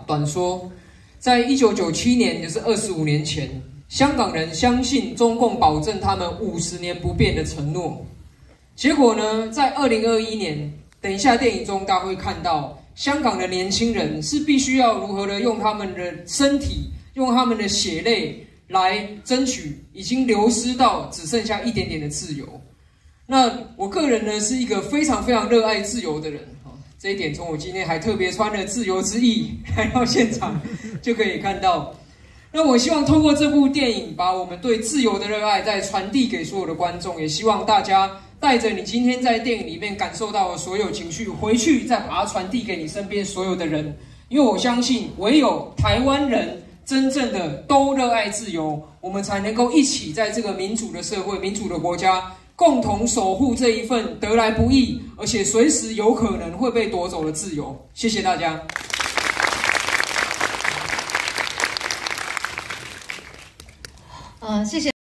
短说，在1997年，就是25年前，香港人相信中共保证他们50年不变的承诺。结果呢，在2021年，等一下电影中大家会看到，香港的年轻人是必须要如何的用他们的身体、用他们的血泪来争取已经流失到只剩下一点点的自由。那我个人呢，是一个非常非常热爱自由的人。这一点从我今天还特别穿了自由之翼来到现场就可以看到。那我希望透过这部电影，把我们对自由的热爱再传递给所有的观众，也希望大家带着你今天在电影里面感受到的所有情绪，回去再把它传递给你身边所有的人。因为我相信，唯有台湾人真正的都热爱自由，我们才能够一起在这个民主的社会、民主的国家，共同守护这一份得来不易，而且随时有可能会被夺走的自由。谢谢大家。 谢谢。